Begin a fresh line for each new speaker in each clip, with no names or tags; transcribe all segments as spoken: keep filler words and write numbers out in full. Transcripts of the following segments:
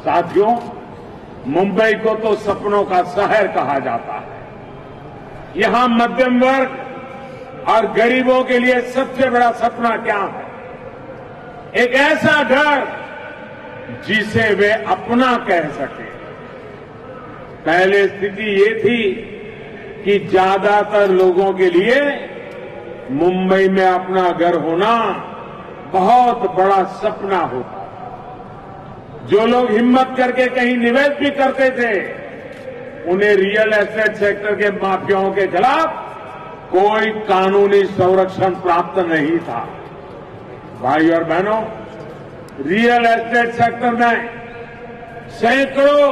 साथियों, मुंबई को तो सपनों का शहर कहा जाता है। यहां मध्यम वर्ग और गरीबों के लिए सबसे बड़ा सपना क्या है? एक ऐसा घर जिसे वे अपना कह सके। पहले स्थिति ये थी कि ज्यादातर लोगों के लिए मुंबई में अपना घर होना बहुत बड़ा सपना होता। जो लोग हिम्मत करके कहीं निवेश भी करते थे, उन्हें रियल एस्टेट सेक्टर के माफियाओं के खिलाफ कोई कानूनी संरक्षण प्राप्त नहीं था। भाई और बहनों, रियल एस्टेट सेक्टर में सैकड़ों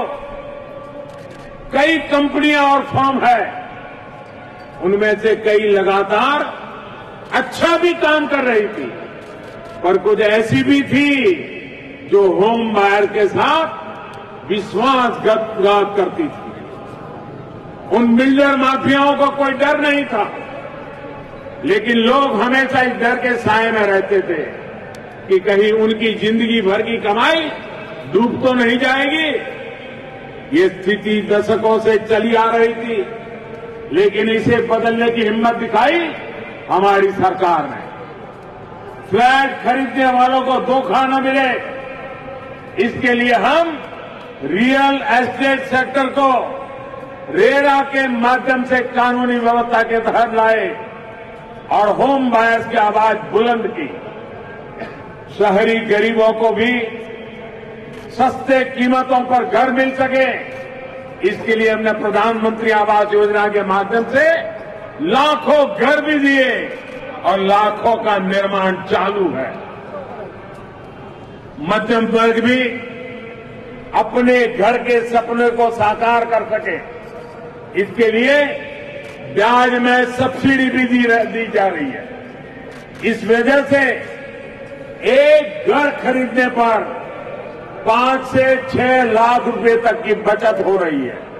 कई कंपनियां और फर्म है। उनमें से कई लगातार अच्छा भी काम कर रही थी, पर कुछ ऐसी भी थी जो होम बायर के साथ विश्वासघात करती थी। उन बिल्डर माफियाओं को कोई डर नहीं था, लेकिन लोग हमेशा इस डर के साए में रहते थे कि कहीं उनकी जिंदगी भर की कमाई डूब तो नहीं जाएगी। ये स्थिति दशकों से चली आ रही थी, लेकिन इसे बदलने की हिम्मत दिखाई हमारी सरकार ने। फ्लैट खरीदने वालों को धोखा न मिले, इसके लिए हम रियल एस्टेट सेक्टर को रेरा के माध्यम से कानूनी व्यवस्था के तहत लाए और होम बायर्स की आवाज बुलंद की। शहरी गरीबों को भी सस्ते कीमतों पर घर मिल सके, इसके लिए हमने प्रधानमंत्री आवास योजना के माध्यम से लाखों घर भी दिए और लाखों का निर्माण चालू है। मध्यम वर्ग भी अपने घर के सपने को साकार कर सके, इसके लिए ब्याज में सब्सिडी भी दी, दी जा रही है। इस वजह से एक घर खरीदने पर पांच से छह लाख रुपए तक की बचत हो रही है।